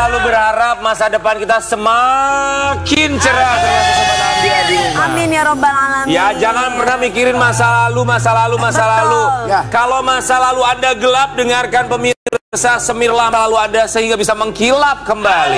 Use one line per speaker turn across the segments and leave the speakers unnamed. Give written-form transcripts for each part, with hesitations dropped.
selalu berharap masa depan kita semakin cerah, termasuk Sobat Ambiar di rumah.
Amin ya robbal alamin.
Ya, jangan pernah mikirin masa lalu.
Ya.
Kalau masa lalu Anda gelap, dengarkan pemirsa Semirlah masa lalu Anda sehingga bisa mengkilap kembali.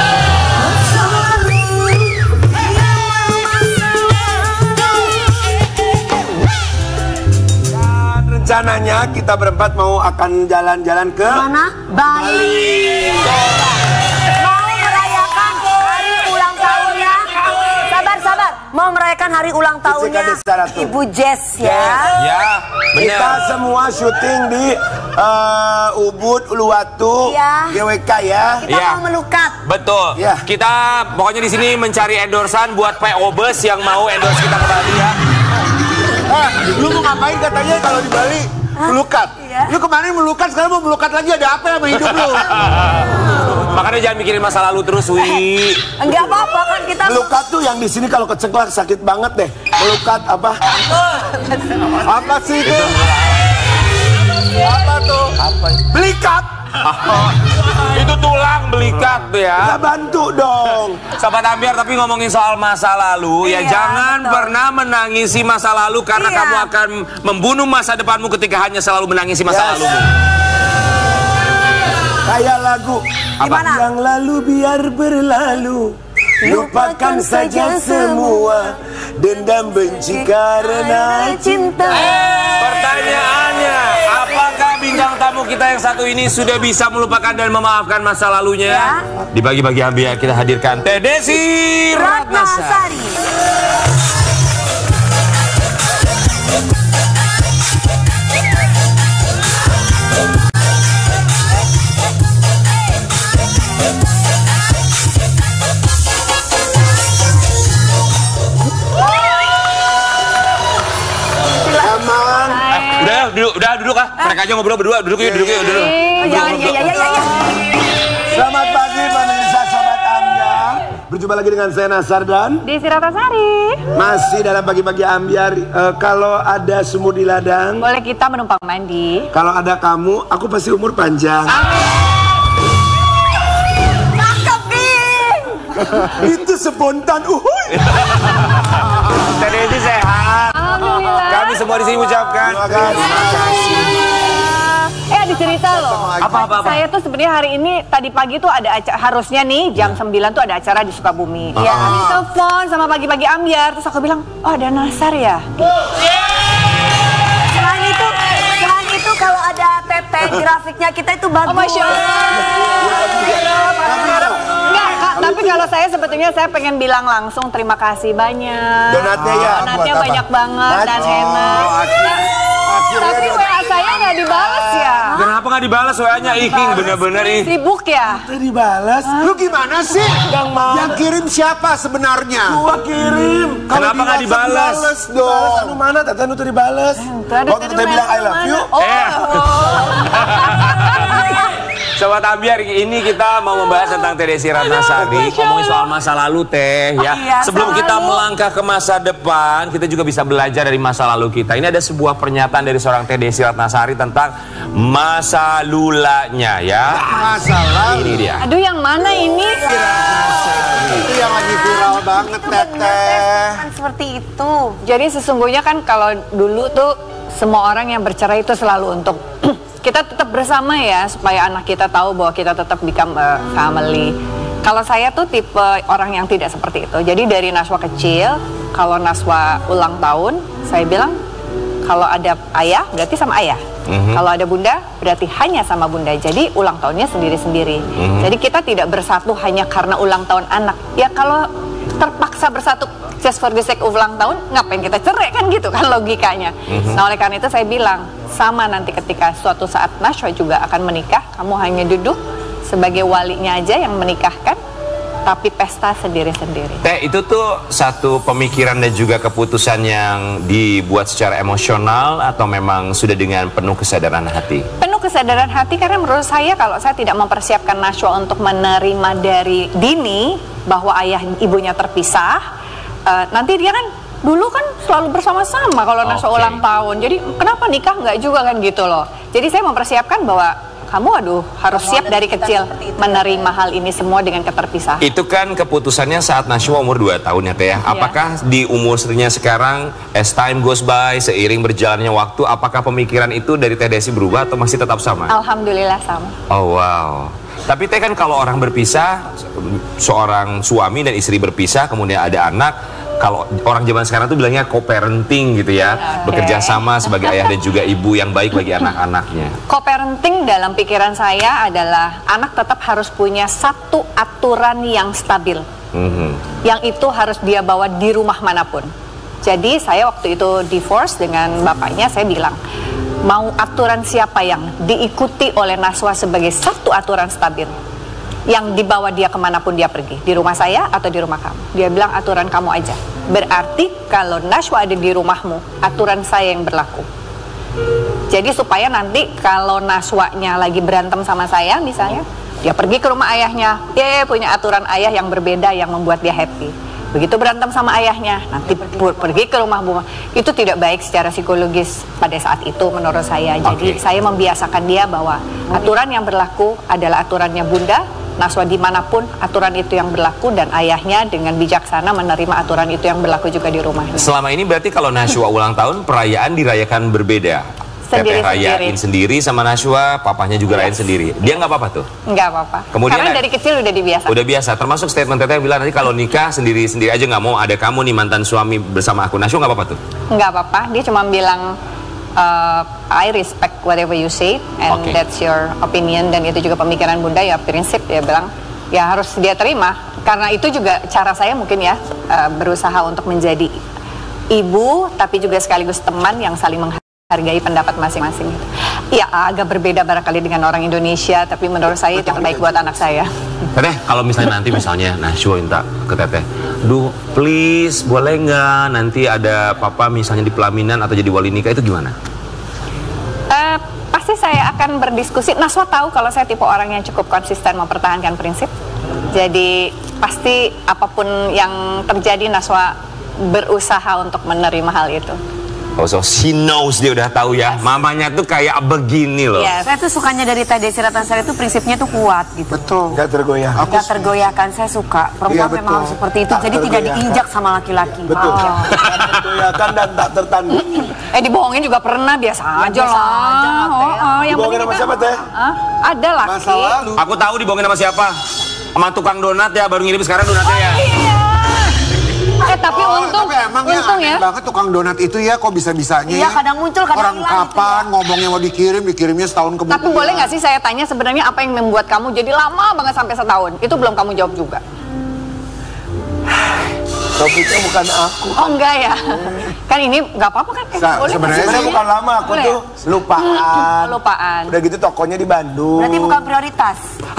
Rencananya kita berempat akan jalan-jalan ke
mana? Bali. Mau merayakan hari ulang tahunnya. Sabar. Mau merayakan hari ulang tahunnya Ibu Jess ya.
Ya, benar.
Kita semua syuting di Ubud, Uluwatu,
Iya.
GWK ya.
Kita
Ya.
mau melukat.
Betul.
Ya.
Kita pokoknya di sini mencari endorsan buat PO Bus yang mau endorse kita ke Bali ya.
Lu mau ngapain katanya kalau di Bali? Melukat.
Iya.
Lu kemarin melukat, sekarang mau melukat lagi, ada apa sama hidup lu?
Makanya jangan mikirin masa lalu terus, Wi.
Enggak apa-apa kan kita.
Melukat tuh yang di sini kalau keceklak sakit banget deh. Melukat apa?
Apa sih itu? Apa tuh?
Belikat.
Itu tulang belikat tuh ya.
Kita bantu dong.
Sobat Ambiar, tapi ngomongin soal masa lalu, ya
Iya,
jangan
betul.
pernah menangisi masa lalu karena
Iya.
kamu akan membunuh masa depanmu ketika hanya selalu menangisi masa
Yes.
lalumu.
Kayak lagu
Gimana?
yang lalu biar berlalu, lupakan saja semua, dendam benci karena
cinta.
Pertanyaannya, apakah bintang tamu kita yang satu ini sudah bisa melupakan dan memaafkan masa lalunya?
Ya.
Di Bagi-Bagi Ambiar kita hadirkan Teh Desi Ratnasari.
emang.
Udah duduk ah. Mereka aja ngobrol berdua. Duduk yuk.
Jangan ya.
Selamat pagi pemirsa Sobat Ambiar. Berjumpa lagi dengan saya Nasar dan
Desi Ratnasari.
masih dalam Bagi-Bagi Ambiar. Kalau ada sumur di ladang,
Boleh kita menumpang mandi.
kalau ada kamu, aku pasti umur panjang.
Cakep nih.
Itu spontan.
Teh Desi sehat.
Alhamdulillah.
Kami semua di sini ucapkan.
Terima kasih.
Ada cerita loh.
Apa?
Saya tuh sebenarnya hari ini tadi pagi tuh ada acara, harusnya nih jam 9 tuh ada acara di Sukabumi. Ya, kami telepon sama Bagi-Bagi Ambiar, terus aku bilang, "Oh, ada Nasar ya?"
Selain itu kalau ada teteh grafiknya kita itu bagus.
Oh, Masya Allah. Enggak, Kak, tapi kalau saya sebetulnya saya pengen bilang langsung terima kasih banyak.
Donatnya ya.
Donatnya banyak banget dan enak. Tapi WA saya nggak dibalas ya.
Kenapa nggak dibalas WA-nya? Iking bener-bener ih.
Sibuk ya?
Tadi dibalas.
Lu gimana sih? Yang kirim siapa sebenarnya?
Gua kirim.
Kenapa nggak dibalas?
Dibalas dong. Mana? Tata nu tuh dibalas. Waktu Tata bilang I love you.
Sobat Ambiar, ini kita mau membahas tentang Teh Desi Ratnasari. Ngomongin soal masa lalu, Teh ya.
Iya,
Sebelum
selalu.
kita melangkah ke masa depan, kita juga bisa belajar dari masa lalu kita. Ini ada sebuah pernyataan dari seorang Teh Desi Ratnasari tentang masa lulanya ya.
Masalah.
Ini dia.
Aduh, yang mana ini?
Itu yang lagi viral banget, Teteh.
Kan seperti itu.
Jadi sesungguhnya kan kalau dulu tuh semua orang yang bercerai itu selalu untuk kita tetap bersama ya, supaya anak kita tahu bahwa kita tetap become a family. Kalau saya tuh tipe orang yang tidak seperti itu. Jadi dari Naswa kecil, kalau Naswa ulang tahun, saya bilang kalau ada ayah berarti sama ayah. Kalau ada bunda berarti hanya sama bunda. Jadi ulang tahunnya sendiri-sendiri. Jadi kita tidak bersatu hanya karena ulang tahun anak. Ya kalau terpaksa bersatu just for the sake of ulang tahun, ngapain kita cerai kan gitu kan logikanya. Nah oleh karena itu saya bilang, sama nanti ketika suatu saat Naswa juga akan menikah, kamu hanya duduk sebagai walinya aja yang menikahkan, tapi pesta sendiri-sendiri.
Teh, itu tuh satu pemikiran dan juga keputusan yang dibuat secara emosional atau memang sudah dengan penuh kesadaran hati?
Penuh kesadaran hati, karena menurut saya kalau saya tidak mempersiapkan Naswa untuk menerima dari dini bahwa ayah ibunya terpisah, nanti dia kan dulu kan selalu bersama-sama kalau Naswa ulang tahun. Jadi kenapa nikah nggak juga kan gitu loh. Jadi saya mempersiapkan bahwa kamu harus siap dari kecil menerima hal ini semua dengan keterpisahan.
Itu kan keputusannya saat Nashwa umur 2 tahun ya Teh ya. Apakah di umurnya sekarang, as time goes by, seiring berjalannya waktu, apakah pemikiran itu dari Teh Desi berubah atau masih tetap sama?
Alhamdulillah sama.
Oh wow. Tapi Teh kan kalau orang berpisah, seorang suami dan istri berpisah, kemudian ada anak, kalau orang zaman sekarang tuh bilangnya co-parenting gitu ya, bekerja sama sebagai ayah dan juga ibu yang baik bagi anak-anaknya.
Co-parenting dalam pikiran saya adalah anak tetap harus punya satu aturan yang stabil, yang itu harus dia bawa di rumah manapun. Jadi saya waktu itu divorce dengan bapaknya, saya bilang, mau aturan siapa yang diikuti oleh Nashwa sebagai satu aturan stabil yang dibawa dia kemanapun dia pergi, di rumah saya atau di rumah kamu. Dia bilang aturan kamu aja. Berarti kalau Nashwa ada di rumahmu, aturan saya yang berlaku. Jadi supaya nanti kalau Nashwanya lagi berantem sama saya misalnya, dia pergi ke rumah ayahnya, punya aturan ayah yang berbeda yang membuat dia happy. Begitu berantem sama ayahnya, nanti pergi ke rumah bunga. Itu tidak baik secara psikologis pada saat itu menurut saya. Jadi saya membiasakan dia bahwa aturan yang berlaku adalah aturannya Bunda, Nashwa dimanapun aturan itu yang berlaku, dan ayahnya dengan bijaksana menerima aturan itu yang berlaku juga di rumahnya.
Selama ini berarti kalau Nashwa ulang tahun, perayaan dirayakan berbeda? Teteh rayain sendiri sama Nashwa, papahnya juga rayain sendiri. Dia nggak apa-apa tuh?
Nggak apa-apa.
Kemudian
karena dari kecil udah dibiasakan.
Udah biasa, termasuk statement Teteh bilang nanti kalau nikah sendiri-sendiri aja, nggak mau ada kamu nih mantan suami bersama aku. Nashwa nggak apa-apa tuh? Nggak
apa-apa, dia cuma bilang I respect whatever you say and that's your opinion, dan itu juga pemikiran Bunda, ya prinsip, dia bilang ya harus dia terima. Karena itu juga cara saya mungkin ya, berusaha untuk menjadi ibu tapi juga sekaligus teman yang saling menghargai pendapat masing-masing. Ya agak berbeda barangkali dengan orang Indonesia, tapi menurut saya itu yang terbaik buat anak saya.
Teteh, kalau misalnya nanti misalnya Nashwa minta ke Teteh, duh please boleh nggak nanti ada papa misalnya di pelaminan atau jadi wali nikah, itu gimana?
Pasti saya akan berdiskusi. Nashwa tahu kalau saya tipe orang yang cukup konsisten mempertahankan prinsip. Jadi pasti apapun yang terjadi Nashwa berusaha untuk menerima hal itu.
Oh, so she knows, dia udah tahu ya. Mamanya tuh kayak begini loh.
Saya tuh sukanya dari Teh Desi Ratnasari itu prinsipnya tuh kuat gitu.
Betul. Gak tergoyah.
Gak tergoyahkan, saya suka. Perempuan memang harus seperti itu, jadi tidak diinjak sama laki-laki.
Betul. Tak tergoyahkan dan tak tertandingi.
Dibohongin juga pernah, biasa aja lah.
Dibohongin sama siapa Teh?
Ada laki.
Masa lalu.
Aku tahu dibohongin sama siapa. Sama tukang donat ya, baru ngirim sekarang donatnya ya.
Tapi untung ya
banget tukang donat itu ya, kok bisa-bisanya
ya. Kadang muncul, kadang
orang kapan ngomongnya mau dikirimnya setahun kemudian.
Tapi boleh nggak sih saya tanya sebenarnya apa yang membuat kamu jadi lama banget sampai setahun? Itu belum kamu jawab juga.
Topiknya bukan aku.
Oh enggak ya? Kan ini nggak apa-apa kan?
Sebenarnya bukan lama, aku tuh lupaan.
Lupaan.
Udah gitu tokonya di Bandung.
Berarti bukan prioritas.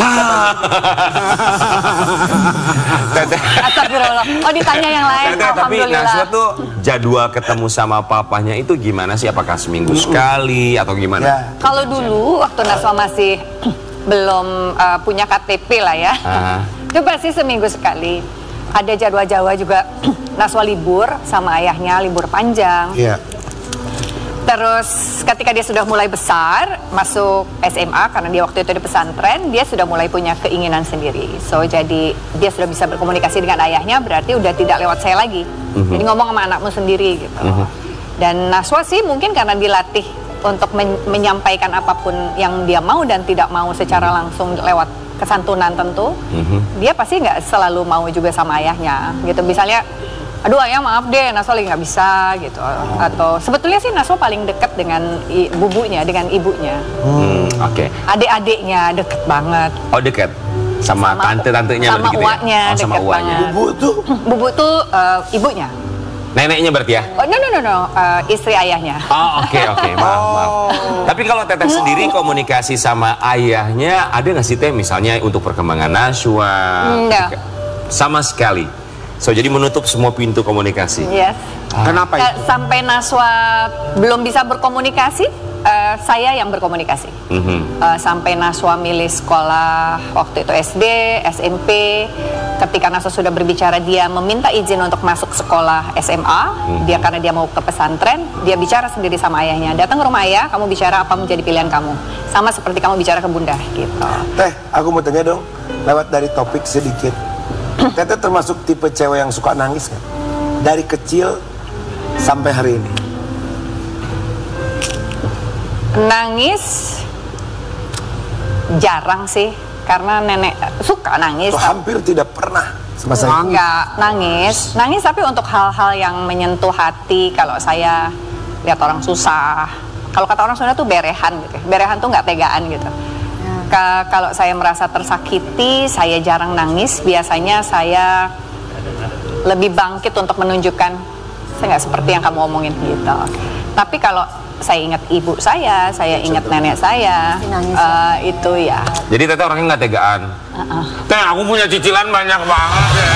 Astagfirullah. Oh ditanya yang lain.
Tapi Nashwa tuh jadwal ketemu sama papahnya itu gimana sih? Apakah seminggu sekali atau gimana?
Ya.
Kalau dulu waktu Nashwa masih belum punya KTP lah ya, itu pasti seminggu sekali. Ada jadwal-jadwal juga Nashwa libur sama ayahnya, libur panjang.
Iya.
Terus ketika dia sudah mulai besar, masuk SMA, karena dia waktu itu di pesantren, dia sudah mulai punya keinginan sendiri. So jadi dia sudah bisa berkomunikasi dengan ayahnya, berarti udah tidak lewat saya lagi. Jadi ngomong sama anakmu sendiri gitu. Dan Nashwa sih mungkin karena dilatih untuk menyampaikan apapun yang dia mau dan tidak mau secara langsung lewat kesantunan tentu, dia pasti nggak selalu mau juga sama ayahnya gitu. Misalnya, aduh ayah maaf deh, Nashwa lagi nggak bisa gitu. Atau sebetulnya sih Nashwa paling dekat dengan bubunya, dengan ibunya. Adik-adiknya deket banget.
Oh deket? Sama tante-tantenya
sama uaknya
ya? Sama uaknya.
Bubu tuh
ibunya? Neneknya berarti ya?
Oh, no. Istri ayahnya.
Oh oke. Maaf. Tapi kalau Teteh sendiri komunikasi sama ayahnya ada nggak sih Teh, misalnya untuk perkembangan Nashwa?
Enggak.
Sama sekali. So jadi menutup semua pintu komunikasi.
Yes.
Kenapa itu?
Sampai Nashwa belum bisa berkomunikasi, saya yang berkomunikasi. Sampai Nashwa milih sekolah waktu itu SD, SMP, ketika Naswa sudah berbicara, dia meminta izin untuk masuk sekolah SMA, dia karena dia mau ke pesantren, dia bicara sendiri sama ayahnya, datang ke rumah ayah, kamu bicara apa menjadi pilihan kamu, sama seperti kamu bicara ke bunda gitu.
Teh, aku mau tanya dong, lewat dari topik sedikit. Teteh termasuk tipe cewek yang suka nangis kan? Dari kecil sampai hari ini.
Nangis jarang sih, karena nenek suka nangis.
Tuh, hampir tidak pernah semasa itu.
Enggak nangis tapi untuk hal-hal yang menyentuh hati. Kalau saya lihat orang susah, kalau kata orang Sunda tuh berehan gitu. Berehan tuh nggak tegaan gitu. Kalau saya merasa tersakiti, saya jarang nangis. Biasanya saya lebih bangkit untuk menunjukkan saya nggak seperti yang kamu omongin gitu. Tapi kalau saya ingat ibu saya ingat nenek saya, itu ya.
Jadi Teteh orangnya nggak tegaan. Teh, aku punya cicilan banyak banget ya.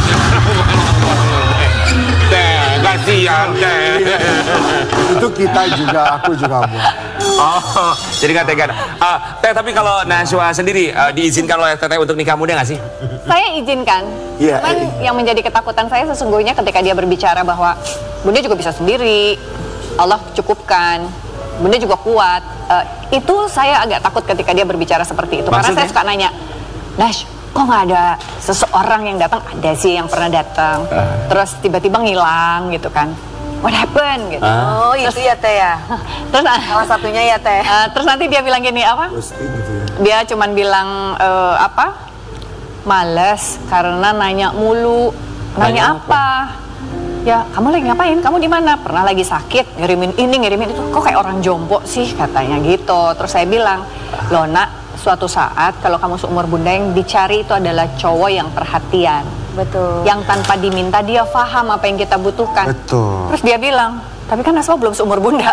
Teh, kasihan Teh.
Itu kita juga, aku juga buat.
Oh, jadi nggak tegaan. Teh, tapi kalau Naswa sendiri diizinkan oleh Teteh untuk nikah muda nggak sih?
Saya izinkan.
Iya,
Cuman yang menjadi ketakutan saya sesungguhnya ketika dia berbicara bahwa bunda juga bisa sendiri, Allah cukupkan, bunda juga kuat. Itu saya agak takut ketika dia berbicara seperti itu.
Maksudnya?
Karena saya suka nanya, Nash, kok nggak ada seseorang yang datang? Ada sih yang pernah datang, terus tiba-tiba ngilang gitu kan. What happened gitu.
Oh itu ya Teh ya.
Terus
Salah satunya ya Teh.
terus nanti dia bilang gini apa?
Pasti gitu ya.
Dia cuman bilang apa? Males karena nanya mulu. Nanya apa? Ya, kamu lagi ngapain? Kamu di mana? Pernah lagi sakit, ngirimin ini, ngirimin itu. Kok kayak orang jompo sih katanya gitu. Terus saya bilang, "Loh, Nak, suatu saat kalau kamu seumur bunda yang dicari itu adalah cowok yang perhatian."
Betul.
Yang tanpa diminta dia paham apa yang kita butuhkan.
Betul.
Terus dia bilang, "Tapi kan Naswa belum seumur bunda."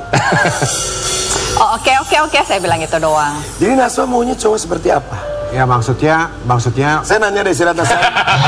Oh, oke, saya bilang itu doang.
Jadi Naswa maunya cowok seperti apa?
Ya maksudnya
Saya nanya deh, Ratna saya.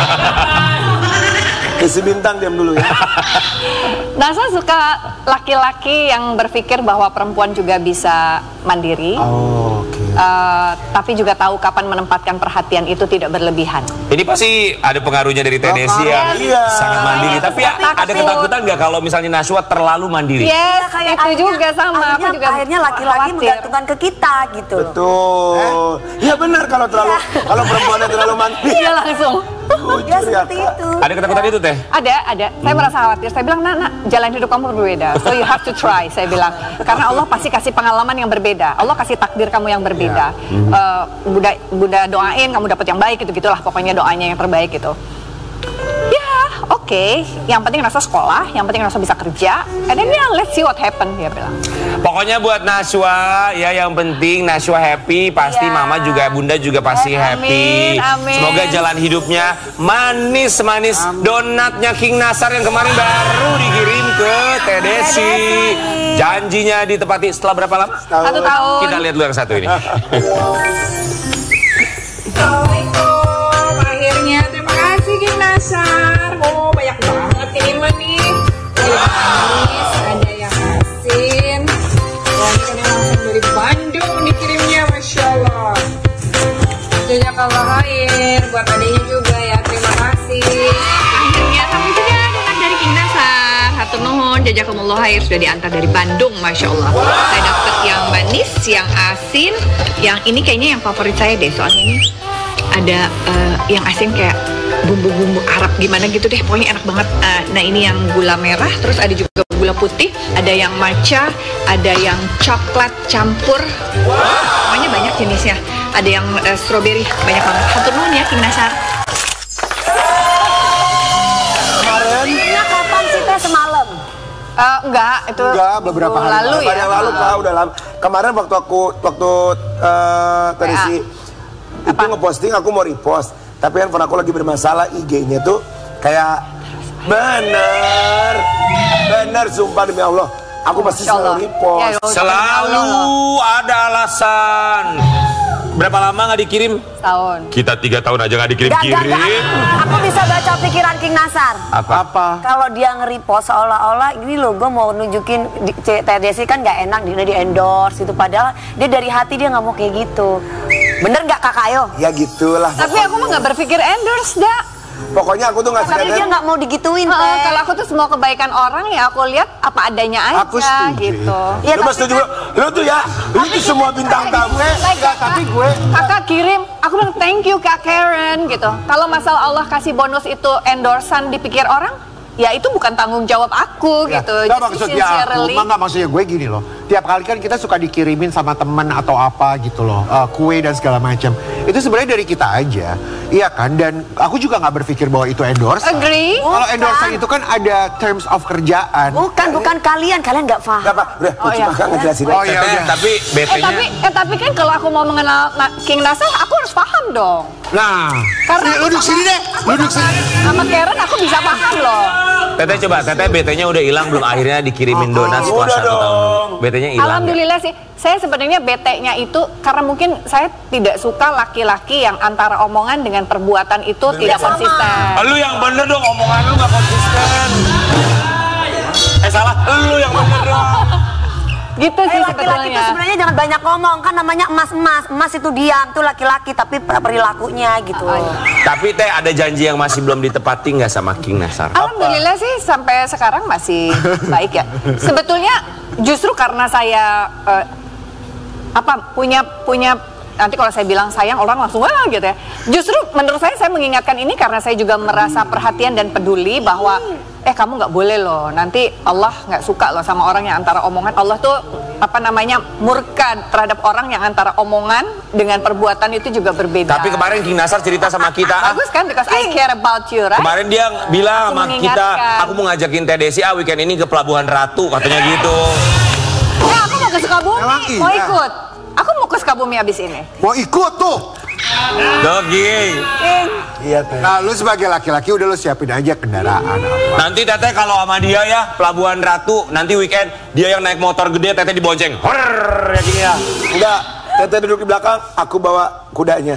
Isi Bintang diam dulu ya.
Naswa suka laki-laki yang berpikir bahwa perempuan juga bisa mandiri.
oh, oke.
Tapi juga tahu kapan menempatkan perhatian itu tidak berlebihan.
Ini pasti ada pengaruhnya dari Teh Desi yang
Iya.
sangat mandiri. Tapi ada ketakutan nggak kalau misalnya Naswa terlalu mandiri?
Yes,
Kayak
itu juga sama. Aku juga
akhirnya laki-laki
khawatir.
menggantungkan ke kita gitu loh.
Betul. Iya benar, kalau perempuannya terlalu mandiri.
Iya langsung.
Ya seperti itu.
Ada ketakutan itu Teh?
Ada. Saya merasa khawatir. Saya bilang, nak, jalan hidup kamu berbeda. So you have to try. Saya bilang, karena Allah pasti kasih pengalaman yang berbeda. Allah kasih takdir kamu yang berbeda. Bunda doain kamu dapat yang baik, gitu-gitulah. Pokoknya doanya yang terbaik gitu. Ya, oke. Yang penting Naswa sekolah, yang penting Naswa bisa kerja. And then ya, let's see what happen, dia bilang.
Pokoknya buat Naswa ya, yang penting Naswa happy, pasti
Iya.
Mama juga, Bunda juga pasti happy.
Amin.
Semoga jalan hidupnya manis-manis. Donatnya King Nasar yang kemarin baru dikirim ke Teh Desi. Janjinya ditepati setelah berapa lama?
1 tahun.
Kita lihat dulu yang satu ini.
Assalamualaikum, akhirnya terima kasih King Nasar. Oh banyak banget kiriman nih. Ada yang manis, ada yang asin. Wah ini kan yang langsung dari Bandung dikirimnya, Masya Allah. Jazakallah khair, buat adanya juga ya, terima kasih. Akhirnya sampai juga donat dari King Nasar. Hatur nuhun, jazakumullah khair, sudah diantar dari Bandung, Masya Allah. Saya dapat yang manis, yang asin, yang ini kayaknya yang favorit saya deh, soalnya ini ada yang asin kayak bumbu-bumbu Arab gimana gitu deh, pokoknya enak banget. Nah ini yang gula merah, terus ada juga gula putih, ada yang matcha, ada yang coklat campur, pokoknya banyak jenisnya. Ada yang strawberry, banyak banget. Hatur nuhun ya King Nasar.
Kemarin kapan sih Teh, semalam?
Enggak, itu
Enggak, beberapa hari
lalu ya.
yang lalu Kak, udah lama. Kemarin waktu Teh Desi itu ngeposting, aku mau repost, tapi handphone aku lagi bermasalah, IG-nya tuh kayak bener sumpah demi Allah, aku pasti selalu repost.
Ya,
Selalu ada alasan. Berapa lama nggak dikirim?
Tahun.
Kita 3 tahun aja nggak dikirim-kirim.
Aku bisa baca pikiran King Nasar.
Apa?
Kalau dia nge-repost seolah-olah ini loh, gue mau nunjukin Teh Desi kan nggak enak, dia di endorse itu, padahal dia dari hati dia nggak mau kayak gitu. Bener nggak kakak Ayo?
Ya gitulah.
Tapi aku mah nggak berpikir endorse, dak.
Pokoknya aku tuh nggak
Tapi dia nggak mau digituin, Teh.
Kalau aku tuh semua kebaikan orang ya aku lihat apa adanya aja
Aku setuju.
gitu.
Iya,
Lu mah setuju? Lu tuh ya, lu tuh semua bintang tamu.
Tapi gue
Kakak kirim, aku bilang thank you Kak Karen gitu. Kalau masalah Allah kasih bonus itu endorsan dipikir orang, ya itu bukan tanggung jawab aku gitu.
Nggak
Just
maksudnya aku,
sincerely.
nggak maksudnya gue gini loh. Tiap kali kan kita suka dikirimin sama temen atau apa gitu loh, kue dan segala macam. Itu sebenarnya dari kita aja, iya kan? Dan aku juga nggak berpikir bahwa itu endorse.
Agree.
Kalau endorse itu kan ada terms of kerjaan.
Bukan kalian
Gak
nggak paham.
apa, udah,
Oh, iya.
cuma ngejelasin.
Oh iya,
Teteh,
udah.
tapi BT-nya
Tapi kan kalau aku mau mengenal King Nasar, aku harus paham dong.
Nah,
Karena
lu duduk sini deh, duduk sini.
Sama Karen aku bisa paham loh.
Teteh coba, Teteh BT-nya udah hilang belum akhirnya dikirimin donat setelah
Udah
1 tahun.
dong.
BT-nya hilang.
Alhamdulillah sih, saya sebenarnya bete-nya itu karena mungkin saya tidak suka laki-laki yang antara omongan dengan perbuatan itu tidak konsisten.
Lu yang bener dong, omongan lu gak konsisten. Salah, lu yang bener dong.
Gitu sih
Laki-laki itu
sebetulnya.
sebenarnya jangan banyak ngomong, kan namanya emas-emas. Emas itu diam, itu laki-laki, tapi perilakunya gitu.
Tapi Teh ada janji yang masih belum ditepati nggak sama King Nasar?
Alhamdulillah sih sampai sekarang masih baik ya. Sebetulnya justru karena saya punya nanti kalau saya bilang sayang orang langsung wah gitu ya. Justru menurut saya mengingatkan ini karena saya juga merasa perhatian dan peduli bahwa kamu nggak boleh loh, nanti Allah nggak suka loh sama orang yang antara omongan. Allah tuh murka terhadap orang yang antara omongan dengan perbuatan itu juga berbeda.
Tapi kemarin King Nasar cerita sama kita.
bagus kan, because I care about you, right?
Kemarin dia bilang
Aku
sama kita,
mengingatkan.
aku mau ngajakin Teh Desi weekend ini ke Pelabuhan Ratu, katanya gitu.
Ya, aku mau ke Sukabumi,
Emang iya?
mau ikut. Aku mau ke Sukabumi abis ini.
Mau ikut tuh.
Doging.
Iya, Teh.
Nah, lu sebagai laki-laki udah lu siapin aja kendaraan apa.
Nanti Teteh kalau sama dia ya, Pelabuhan Ratu, nanti weekend dia yang naik motor gede, Teteh dibonceng. Horrrr, ya gini ya.
Enggak, Teteh duduk di belakang, aku bawa kudanya.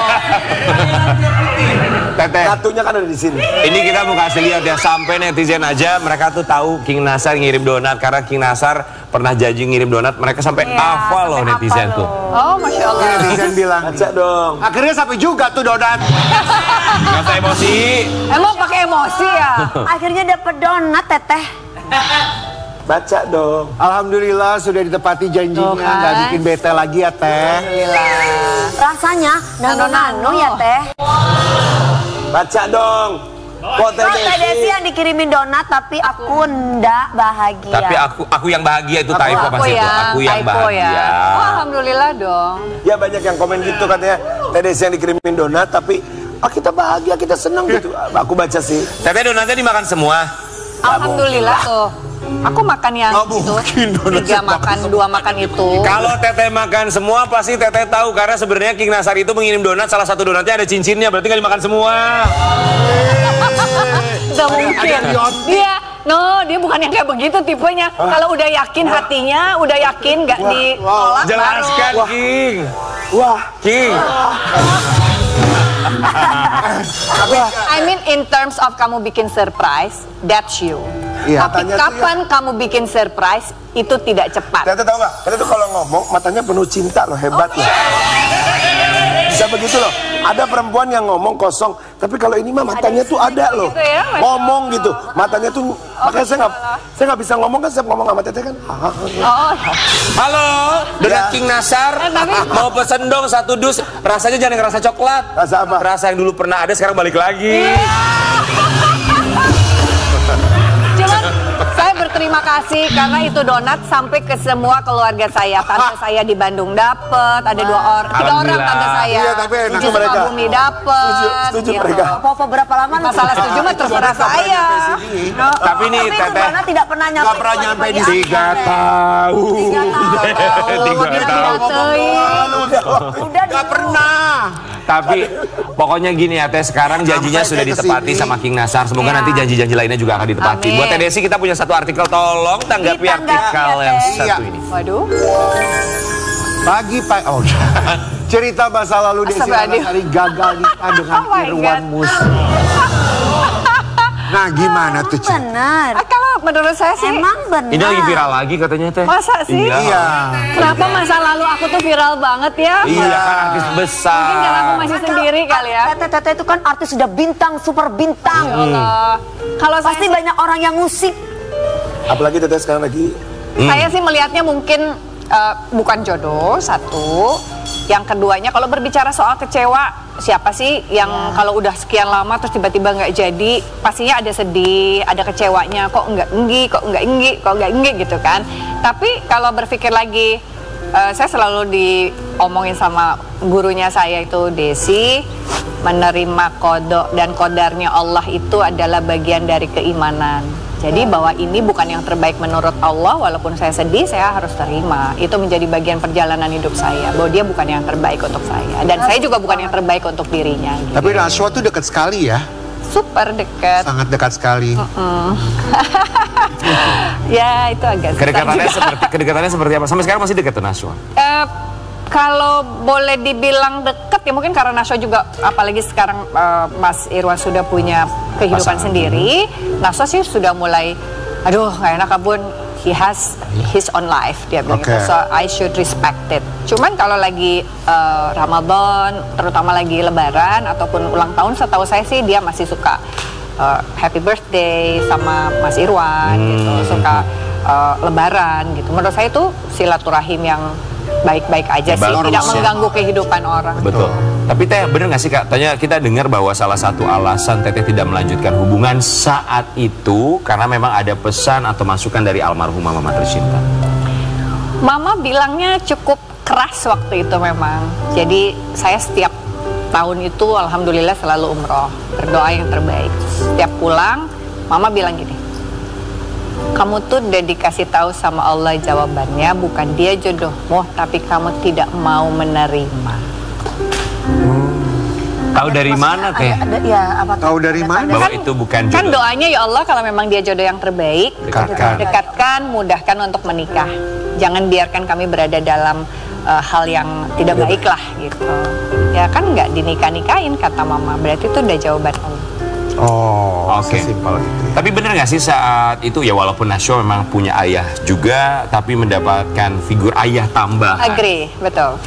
Teteh,
Ratunya kan ada di sini.
ini kita mau kasih lihat ya, sampai netizen aja mereka tuh tahu King Nasar ngirim donat karena King Nasar pernah janji ngirim donat, mereka sampai hafal loh netizen tuh.
Oh, Masya Allah.
Netizen bilang,
Baca dong.
akhirnya sampai juga tuh donat.
Nggak usah emosi.
Emang pakai emosi ya?
Akhirnya dapet donat, Teteh.
Baca dong.
Alhamdulillah sudah ditepati janjinya,
Tuh kan.
nggak bikin bete lagi ya Teh.
Rasanya nano-nano ya, Teh.
Baca dong. Kok Teh
Oh, Teh Desi
Desi?
yang dikirimin donat, tapi aku ndak bahagia.
Tapi aku yang bahagia itu typo pasti itu. Aku yang
typo
bahagia.
ya. Oh, Alhamdulillah dong.
Ya banyak yang komen gitu katanya. Teh Desi yang dikirimin donat, tapi kita bahagia, kita seneng gitu. Aku baca sih.
Teteh donatnya dimakan semua.
Alhamdulillah tuh. Aku makan yang
Nggak
itu,
mungkin, donat
3 makan, 2 makan itu.
Kalau Teteh makan semua pasti Teteh tahu karena sebenarnya King Nasar itu mengirim donat, salah satu donatnya ada cincinnya, berarti nggak dimakan semua.
Gak mungkin. Dia bukan yang kayak begitu tipenya. Kalau udah yakin hatinya, udah yakin nggak ditolak
Jelaskan
baru.
King.
Wah,
King.
I mean in terms of kamu bikin surprise, that's you.
Iya.
Tapi
Matanya tuh
kapan kamu bikin surprise, itu tidak cepat.
Teteh tahu nggak? Teteh tuh kalau ngomong matanya penuh cinta loh, hebat loh. Bisa begitu loh. Ada perempuan yang ngomong kosong, tapi kalau ini mah matanya tuh ada loh.
gitu ya, Masya
Ngomong gitu, matanya tuh. Makanya saya nggak bisa ngomong kan, saya ngomong sama Teteh kan.
Oh,
Halo, donat
Ya.
King Nasar.
tapi-
Mau pesen dong 1 dus. Rasanya jangan yang rasa coklat.
Rasa apa?
Rasa yang dulu pernah ada sekarang balik lagi.
cuman saya berterima kasih karena itu donat sampai ke semua keluarga saya. Tante saya di Bandung dapet, ada 3 orang
Alhamdulillah.
tante saya.
Iya, tapi enak
di
mereka.
Sukabumi dapet.
Setuju
gitu.
mereka.
Popo berapa lama lu?
Masalah setuju mah terserah saya.
Tapi nih
Tapi itu
Teteh
donat tidak pernah nyampe.
Nggak pernah nyampe di
pagi-pagi
3
akhir.
tahun.
3 tahun.
3 tahun.
Udah
Nggak pernah.
Tapi pokoknya gini ya Teh, sekarang janjinya
Sampai
sudah
Teh
ditepati
kesini.
sama King Nasar. Semoga nanti janji-janji lainnya juga akan ditepati.
Amin.
Buat Teh Desi kita punya satu artikel, tolong tanggapi
Ditanggapi
artikel
ya,
yang
Teh.
satu
Iya.
ini.
Waduh.
Pagi-pagi, cerita masa lalu Desi
Astagfirullahaladzim.
Ratnasari gagal nikah dengan
Oh my
Irwan
God.
Musa. Nah gimana tuh Cik?
Benar.
Kalau menurut saya sih.
Emang benar.
Ini lagi viral lagi katanya teh.
Masa sih?
Iya.
Kenapa masa lalu aku tuh viral banget ya?
Iya kan artis besar.
Mungkin karena aku masih sendiri kali ya.
Tete itu kan artis sudah bintang, super bintang.
Kalau
Pasti
saya,
banyak orang yang ngusik.
Apalagi Tete sekarang lagi.
saya sih melihatnya mungkin bukan jodoh, satu. Yang keduanya kalau berbicara soal kecewa, siapa sih yang kalau udah sekian lama terus tiba-tiba nggak jadi, pastinya ada sedih, ada kecewanya, kok nggak enggi gitu kan. Tapi kalau berpikir lagi, saya selalu diomongin sama gurunya saya itu Desi, menerima kodok dan kodarnya Allah itu adalah bagian dari keimanan. Jadi bahwa ini bukan yang terbaik menurut Allah, walaupun saya sedih, saya harus terima. Itu menjadi bagian perjalanan hidup saya, bahwa dia bukan yang terbaik untuk saya. Dan saya juga bukan yang terbaik untuk dirinya. Gitu.
Tapi Nashwa tuh dekat sekali ya.
Super dekat.
Sangat dekat sekali.
Ya itu agak susah.
Kedekatannya seperti apa? Sampai sekarang masih dekat tuh Nashwa?
Kalau boleh dibilang deket ya mungkin karena Nashwa juga, apalagi sekarang Mas Irwan sudah punya kehidupan sendiri. Nashwa sih sudah mulai, aduh nggak enak kabun, he has his own life, dia bilang gitu, so I should respect it. Cuman kalau lagi Ramadan, terutama lagi Lebaran ataupun ulang tahun, setahu saya sih dia masih suka happy birthday sama Mas Irwan gitu, suka Lebaran gitu. Menurut saya itu silaturahim yang baik-baik aja sih, tidak mengganggu kehidupan orang.
Betul. Tapi Teh, bener nggak sih Kak? Kita dengar bahwa salah satu alasan Teteh tidak melanjutkan hubungan saat itu karena memang ada pesan atau masukan dari almarhumah Mama tercinta.
Mama bilangnya cukup keras waktu itu memang. Jadi saya setiap tahun itu alhamdulillah selalu umroh, berdoa yang terbaik. Setiap pulang, Mama bilang gini, kamu tuh udah dikasih tahu sama Allah jawabannya, bukan dia jodohmu, tapi kamu tidak mau menerima.
Tahu dari mana Teh?
Tahu dari mana?
Bahwa itu bukan jodoh.
Kan doanya ya Allah kalau memang dia jodoh yang terbaik, dekatkan, mudahkan untuk menikah. Jangan biarkan kami berada dalam hal yang tidak baik lah gitu. Ya kan nggak dinikah-nikahin kata Mama, berarti itu udah jawaban Allah.
Oh,
oke.
Simpel itu.
Tapi bener nggak sih saat itu ya walaupun Nashwa memang punya ayah juga, tapi mendapatkan figur ayah tambahan.
Agree, betul.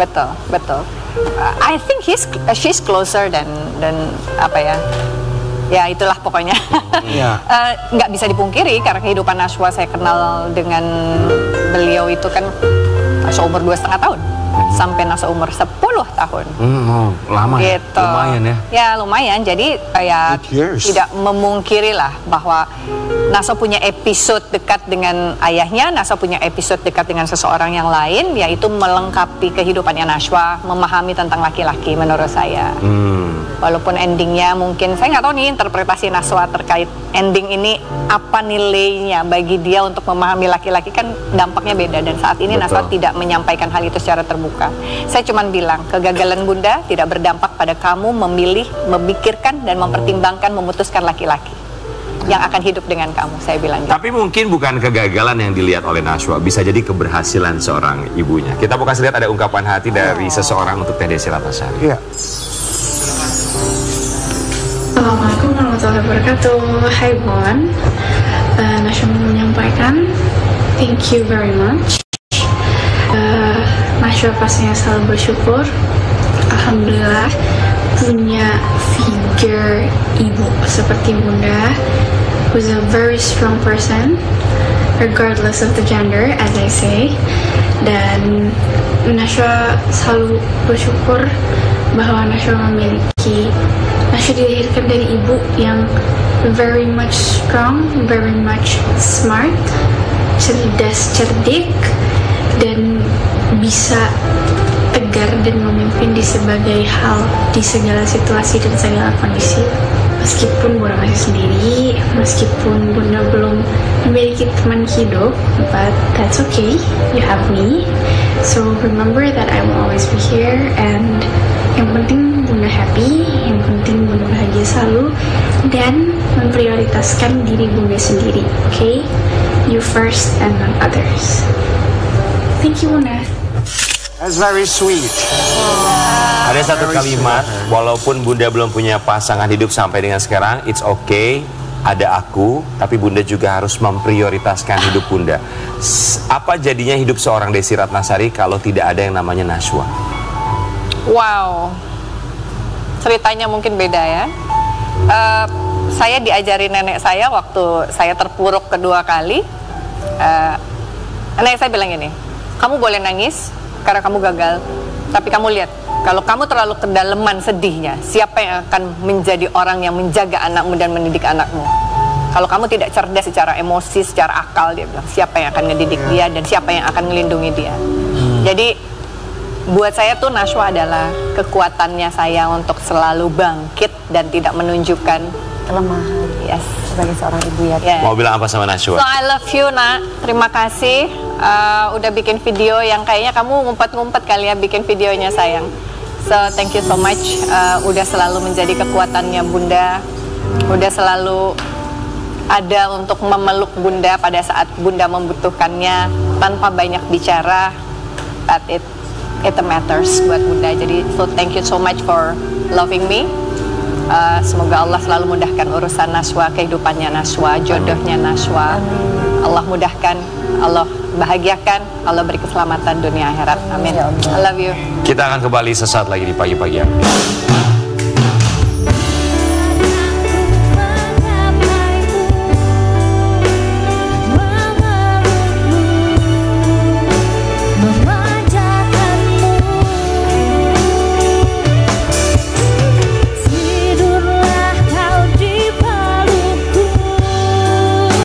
I think she's closer dan apa ya? Ya itulah pokoknya. Nggak bisa dipungkiri karena kehidupan Nashwa saya kenal dengan beliau itu kan Nashwa umur 2,5 tahun. Sampai Nashwa umur 10 tahun.
Lama
gitu.
Ya? Lumayan ya?
Ya lumayan, jadi ya tidak memungkiri lah bahwa Nashwa punya episode dekat dengan ayahnya, Nashwa punya episode dekat dengan seseorang yang lain, yaitu melengkapi kehidupannya Nashwa, memahami tentang laki-laki menurut saya. Walaupun endingnya mungkin, saya nggak tahu nih interpretasi Nashwa terkait ending ini, apa nilainya bagi dia untuk memahami laki-laki, kan dampaknya beda. Dan saat ini Nashwa tidak menyampaikan hal itu secara terbuka. Saya cuma bilang, kegagalan Bunda tidak berdampak pada kamu memilih, memikirkan, dan mempertimbangkan memutuskan laki-laki yang akan hidup dengan kamu, saya bilang gitu.
Tapi mungkin bukan kegagalan yang dilihat oleh Nashwa, bisa jadi keberhasilan seorang ibunya. Kita mau kasih lihat ada ungkapan hati dari seseorang untuk Teh Desi Ratnasari.
Iya.
Assalamualaikum warahmatullahi wabarakatuh. Hai Bon, Nashwa menyampaikan thank you very much. Nashwa pastinya selalu bersyukur, alhamdulillah punya figure ibu seperti Bunda, who's a very strong person regardless of the gender, as I say. Dan Nashwa selalu bersyukur bahwa Nashwa dilahirkan dari ibu yang very much strong, very much smart, cerdik, dan bisa tegar dan memimpin di sebagai hal, di segala situasi dan segala kondisi. Meskipun Bunda masih sendiri, meskipun Bunda belum memiliki teman hidup, but that's okay, you have me. So remember that I will always be here, and yang penting Bunda happy, yang penting Bunda bahagia selalu, dan memprioritaskan diri Bunda sendiri, okay? You first and not others. Thank you Bunda.
That's very sweet.
Ada satu kalimat, walaupun Bunda belum punya pasangan hidup sampai dengan sekarang, it's okay, ada aku, tapi Bunda juga harus memprioritaskan hidup Bunda. Apa jadinya hidup seorang Desi Ratnasari kalau tidak ada yang namanya Nashwa?
Wow, ceritanya mungkin beda ya. Saya diajari nenek saya waktu saya terpuruk kedua kali. Nenek saya bilang gini, kamu boleh nangis karena kamu gagal, tapi kamu lihat, kalau kamu terlalu kedalaman sedihnya, siapa yang akan menjadi orang yang menjaga anakmu dan mendidik anakmu? Kalau kamu tidak cerdas secara emosi, secara akal, dia bilang, siapa yang akan ngedidik dia dan siapa yang akan melindungi dia? Jadi buat saya tuh Nashwa adalah kekuatannya saya untuk selalu bangkit dan tidak menunjukkan
Kelemahan.
yes.
Sebagai seorang ibu ya.
Yeah.
Mau bilang apa sama Nashwa?
So I love you nak, terima kasih udah bikin video yang kayaknya kamu ngumpet-ngumpet kali ya bikin videonya sayang. So thank you so much, udah selalu menjadi kekuatannya Bunda, udah selalu ada untuk memeluk Bunda pada saat Bunda membutuhkannya tanpa banyak bicara, but it matters buat Bunda. Jadi so thank you so much for loving me. Semoga Allah selalu mudahkan urusan Nashwa, kehidupannya Nashwa, jodohnya Nashwa. Allah mudahkan, Allah bahagiakan, Allah beri keselamatan dunia akhirat. Amin. I love you.
Kita akan kembali sesaat lagi di pagi-pagi.